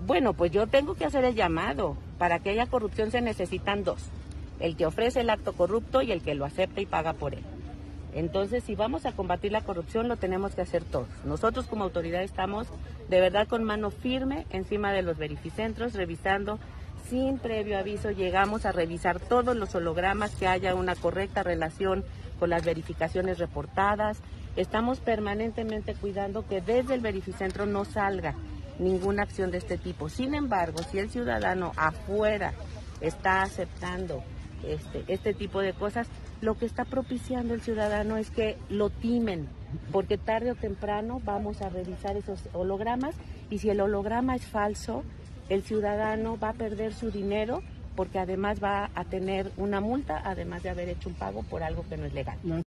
Bueno, pues yo tengo que hacer el llamado. Para que haya corrupción se necesitan dos: el que ofrece el acto corrupto y el que lo acepta y paga por él. Entonces, si vamos a combatir la corrupción, lo tenemos que hacer todos. Nosotros como autoridad estamos de verdad con mano firme encima de los verificentros, revisando sin previo aviso. Llegamos a revisar todos los hologramas, que haya una correcta relación con las verificaciones reportadas. Estamos permanentemente cuidando que desde el verificentro no salga ninguna acción de este tipo. Sin embargo, si el ciudadano afuera está aceptando este tipo de cosas, lo que está propiciando el ciudadano es que lo timen, porque tarde o temprano vamos a revisar esos hologramas, y si el holograma es falso, el ciudadano va a perder su dinero, porque además va a tener una multa, además de haber hecho un pago por algo que no es legal.